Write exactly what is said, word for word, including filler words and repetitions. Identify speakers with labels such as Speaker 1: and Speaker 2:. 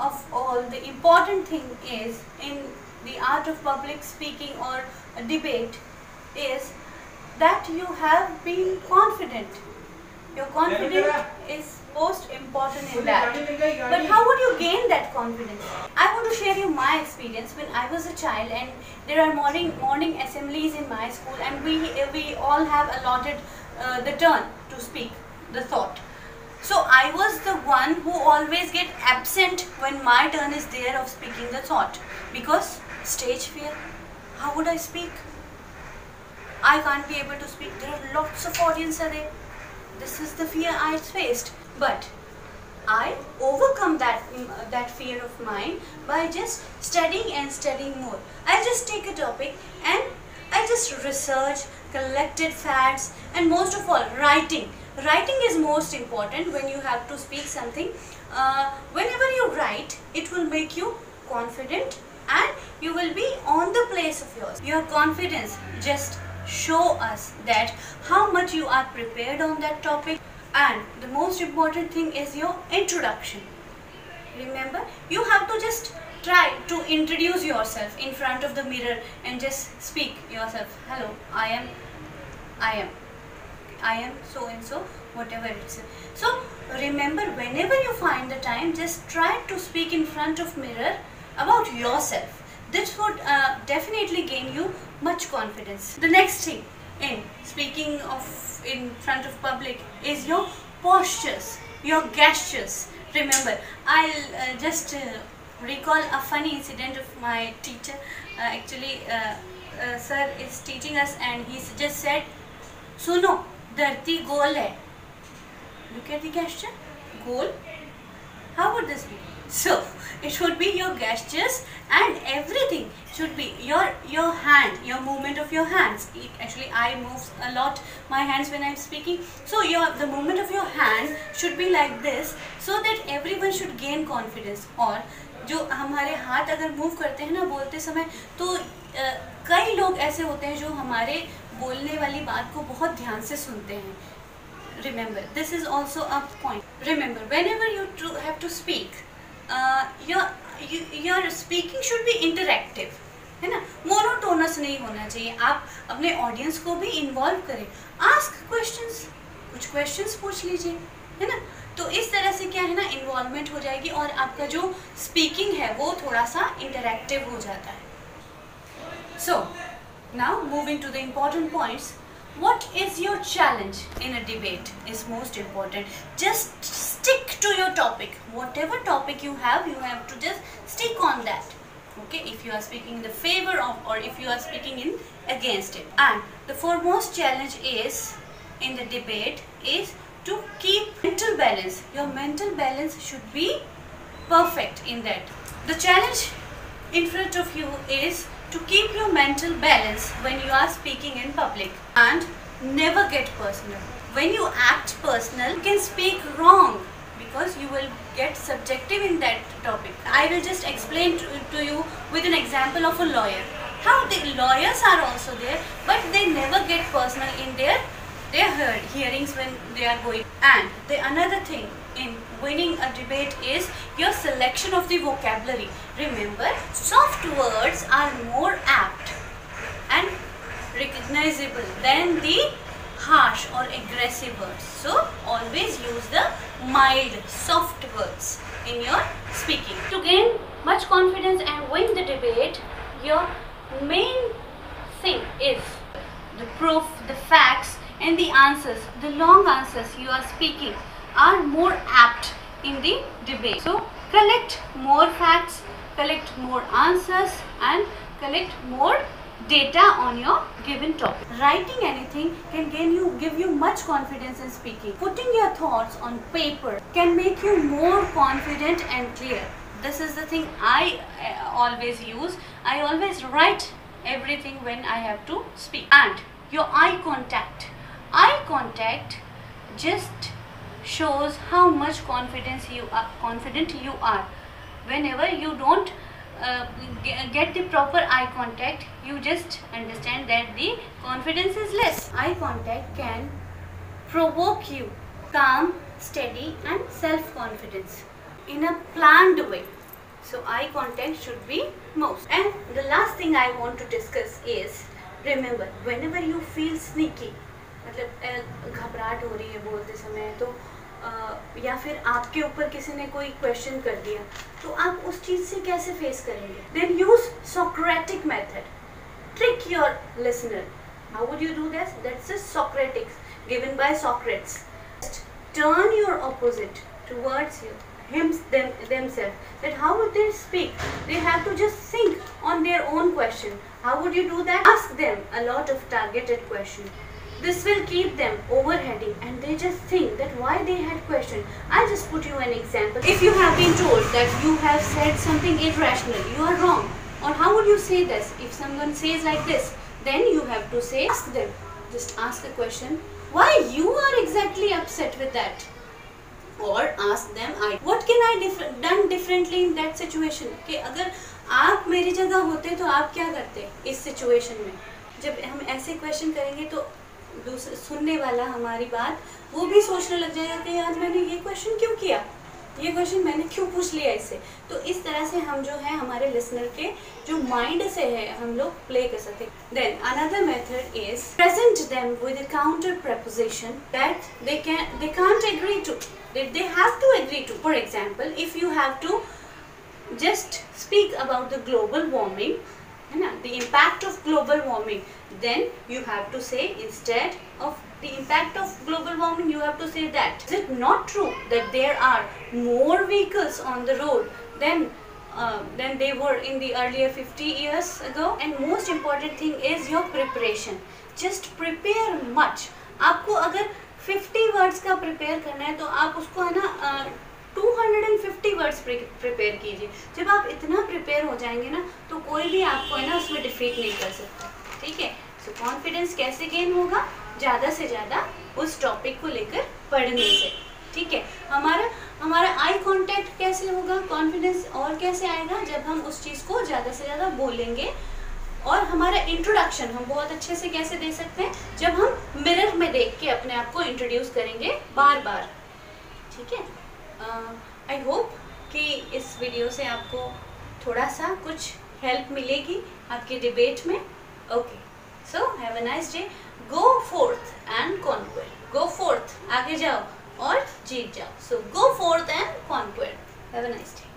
Speaker 1: of all, the important thing is in the art of public speaking or a debate is that you have been confident. Your confidence is most important in that. But how would you gain that confidence? I want to share you my experience when I was a child, and there are morning morning assemblies in my school, and we we all have allotted uh, the turn to speak the thought. So I was the one who always get absent when my turn is there of speaking the thought, because stage fear. How would I speak? I can't be able to speak. There are lots of audience are there. This is the fear I faced. But I overcome that that fear of mine by just studying and studying more. I just take a topic and I just research, collected facts, and most of all writing. Writing is most important when you have to speak something. Uh, whenever you write, it will make you confident and you will be on the place of yours. Your confidence just show us that how much you are prepared on that topic. And the most important thing is your introduction. Remember, you have to just try to introduce yourself in front of the mirror and just speak yourself. Hello, I am, I am, I am so and so, whatever it is. So remember, whenever you find the time, just try to speak in front of mirror about yourself. This would uh, definitely gain you much confidence. The next thing in speaking of in front of public is your postures, your gestures. Remember, I'll uh, just uh, recall a funny incident of my teacher. Uh, actually, uh, uh, sir is teaching us and he just said, "Suno, dharti gol hai." Look at the gesture, gol. How would this be? So it should be your gestures, and everything should be your your hand, your movement of your hands. It, actually, I move a lot my hands when I'm speaking. So your the movement of your hand should be like this, so that everyone should gain confidence. और जो हमारे हाथ अगर move करते हैं ना बोलते समय, तो uh, कई लोग ऐसे होते हैं जो हमारे बोलने वाली बात को बहुत ध्यान से सुनते हैं. Remember, this is also a point. Remember, whenever you to have to speak, uh, your you, your speaking should be interactive, है ना. मोनोटोनस नहीं होना चाहिए. आप अपने ऑडियंस को भी इन्वॉल्व करें. आस्क क्वेश्चंस, कुछ क्वेश्चंस पूछ लीजिए, है ना. तो इस तरह से क्या है ना, इन्वॉल्वमेंट हो जाएगी और आपका जो स्पीकिंग है वो थोड़ा सा इंटरैक्टिव हो जाता है. So now moving to the important points. What is your challenge in a debate is most important. Just stick to your topic. Whatever topic you have, you have to just stick on that. Okay, if you are speaking in the favor of, or if you are speaking in against it. And the foremost challenge is in the debate is to keep mental balance. Your mental balance should be perfect in that. The challenge in front of you is to keep your mental balance when you are speaking in public, and never get personal. When you act personal, you can speak wrong because you will get subjective in that topic. I will just explain to, to you with an example of a lawyer. How the lawyers are also there, but they never get personal in their their hearings when they are going. And the another thing in winning a debate is your selection of the vocabulary. Remember, soft words are more apt and recognizable than the harsh or aggressive words. So always use the mild, soft words in your speaking. To gain much confidence and win the debate, your main thing is the proof, the facts, and the answers. The long answers you are speaking are more apt in the debate. So collect more facts, collect more answers, and collect more data on your given topic. Writing anything can gain you, give you much confidence in speaking. Putting your thoughts on paper can make you more confident and clear. This is the thing I uh, always use. I always write everything when I have to speak. And your eye contact. Eye contact just shows how much confidence you are confident you are. Whenever you don't uh, get the proper eye contact, you just understand that the confidence is less. Eye contact can provoke you calm, steady, and self-confidence in a planned way. So eye contact should be most. And the last thing I want to discuss is, remember, whenever you feel sneaky, मतलब घबराहट हो रही है बोलते समय, तो uh, या फिर आपके ऊपर किसी ने कोई क्वेश्चन कर दिया, तो आप उस चीज़ से कैसे फेस करेंगे? Then use Socratic method. Trick your listener. How would you do this? That's a Socratic given by Socrates. Turn your opposite towards you. Him them themselves, that how would they speak? They have to just think on their own question. How would you do that? Ask them a lot of targeted questions. This will keep them overheading and they just think that why they had question. I'll just put you an example. If you have been told that you have said something irrational, you are wrong. Or how would you say this? If someone says like this, then you have to say, ask them. Just ask the question, why you are exactly upset with that? Or ask them, I what can I dif done differently in that situation? कि अगर आप मेरी जगह होते तो आप क्या करते इस सिचुएशन में? जब हम ऐसे क्वेश्चन करेंगे तो दूसरे सुनने वाला हमारी बात वो भी सोचने लग जाएगा कि यार मैंने ये क्वेश्चन क्यों किया, ये क्वेश्चन मैंने क्यों पूछ लिया इससे. तो इस तरह से हम जो है हमारे लिसनर के जो माइंड से है हम लोग प्ले कर सकते हैं. Then another method is present them with a counter proposition that they can they can't agree to, that they have to agree to. For example, if you have to just speak about the global warming, the impact of global warming, then you have to say, instead of the impact of global warming, you have to say that is it not true that there are more vehicles on the road than uh, than they were in the earlier fifty years ago? And most important thing is your preparation. Just prepare much. आपको अगर fifty words का prepare करना है तो आप उसको है ना two hundred fifty words prepare कीजिए. जब आप इतना प्रिपेयर हो जाएंगे ना तो कोई भी आपको है ना उसमें डिफीट नहीं कर सकता. ठीक है. सो कॉन्फिडेंस कैसे गेन होगा? ज़्यादा से ज़्यादा उस टॉपिक को लेकर पढ़ने से. ठीक है. हमारा हमारा आई कांटेक्ट कैसे होगा? कॉन्फिडेंस और कैसे आएगा? जब हम उस चीज़ को ज़्यादा से ज़्यादा बोलेंगे. और हमारा इंट्रोडक्शन हम बहुत अच्छे से कैसे दे सकते हैं? जब हम मिरर में देख के अपने आप को इंट्रोड्यूस करेंगे बार बार. ठीक है. आई होप कि इस वीडियो से आपको थोड़ा सा कुछ हेल्प मिलेगी आपके डिबेट में. Okay. So have a nice day. Go forth and conquer. Go forth, आगे जाओ और जीत जाओ. So go forth and conquer. Have a nice day.